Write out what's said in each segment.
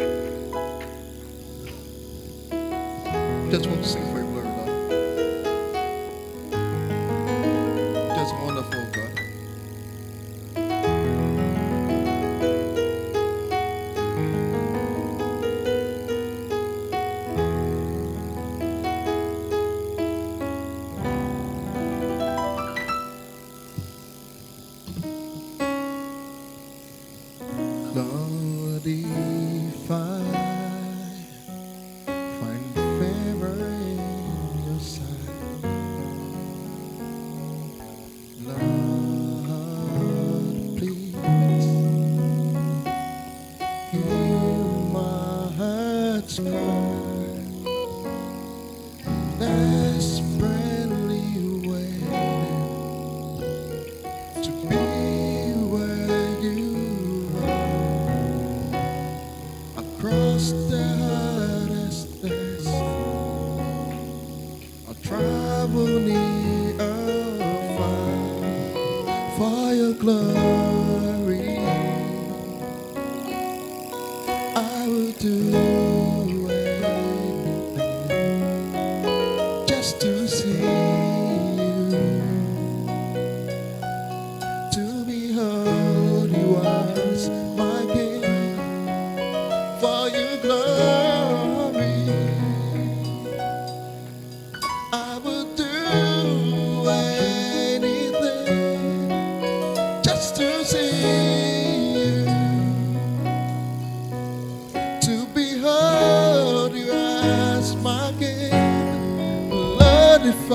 Just want to sing for your glory, Lord. Just wonderful, God. Lord, if I find favor in your sight, Lord, please hear my heart's cry, desperately waiting to be where you across the hardest days. I'll travel near or far for your glory. I will do anything just to see you, to behold you as my King. For your glory, I will do anything just to see you, to behold you as my King. Lord, if I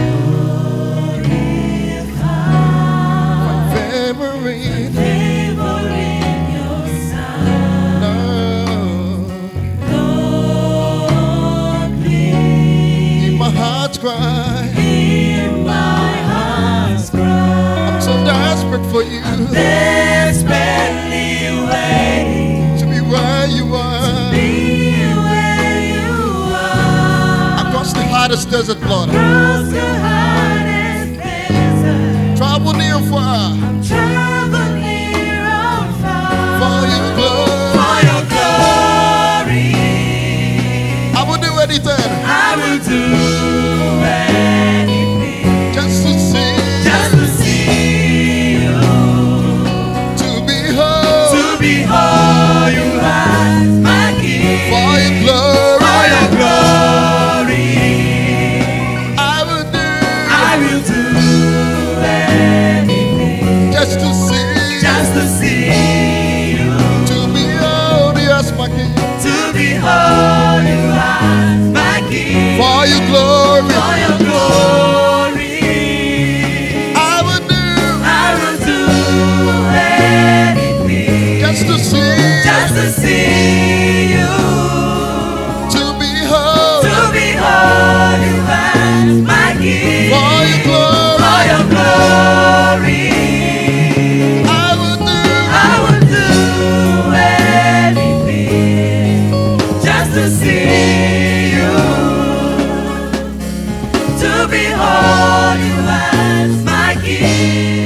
find favor in your sight, Lord, please my heart's cry, hear my heart's cry. I'm so desperate for you, Desperately waiting to be where you are, be where you are. across the hottest desert, Lord. Across the hardest desert, Travel near or far I'm traveling near or far for your glory. For your glory, I will do anything I will do anything just to see you, to behold you as my King. for your glory. For your glory, I will do anything just to see you, to behold you as my King. to behold you as my King. For your glory, For your glory, I will do anything just to see you, to behold you as my King. for your glory. For your glory, I will do anything just to see you, to behold you as my King.